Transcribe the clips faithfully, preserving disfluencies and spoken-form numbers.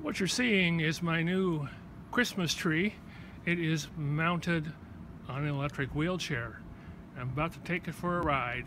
What you're seeing is my new Christmas tree. It is mounted on an electric wheelchair. I'm about to take it for a ride.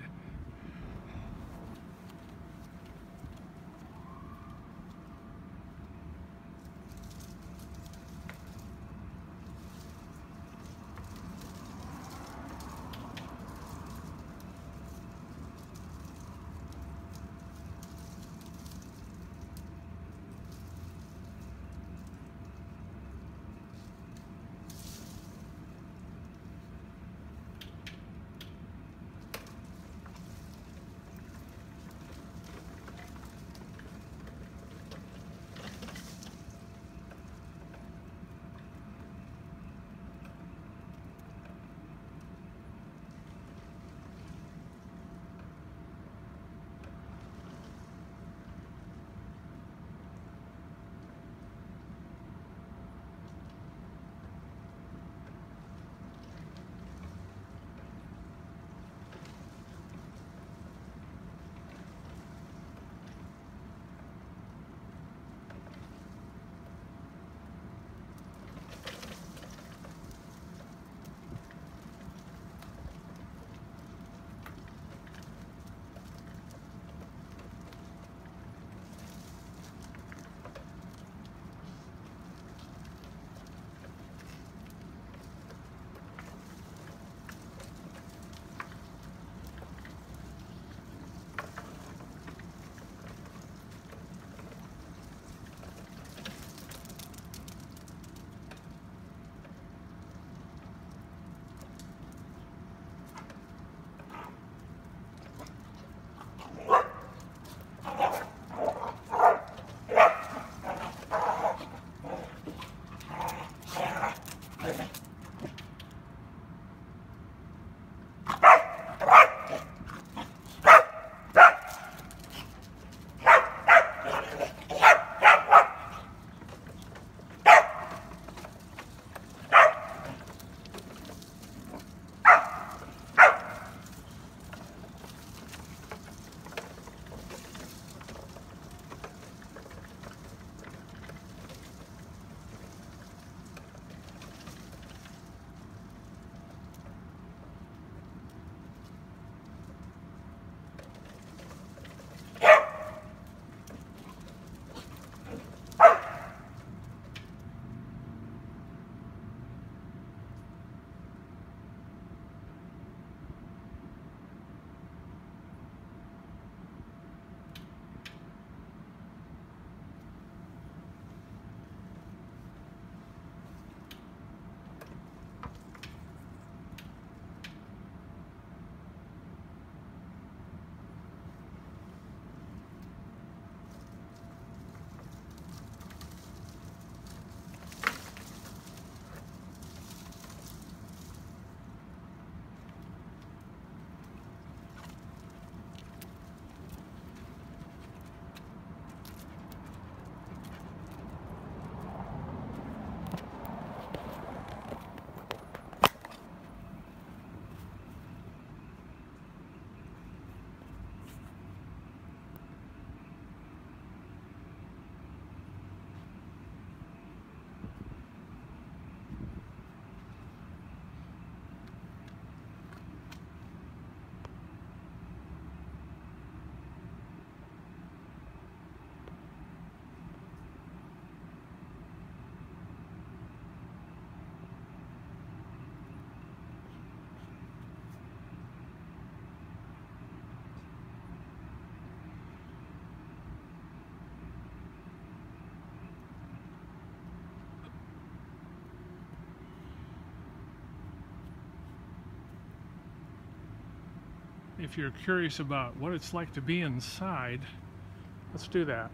If you're curious about what it's like to be inside, let's do that.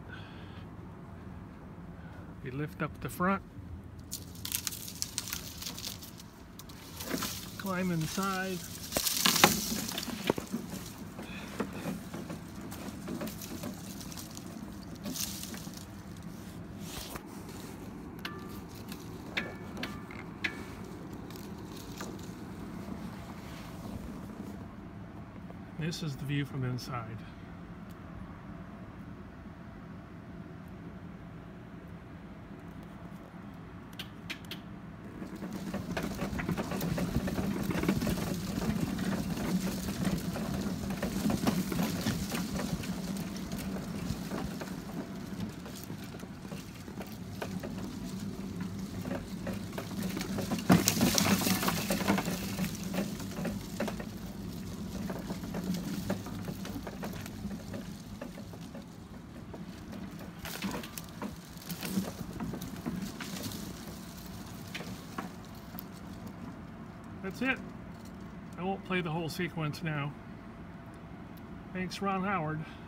We lift up the front, climb inside. This is the view from inside. that's it. I won't play the whole sequence now. Thanks, Ron Howard.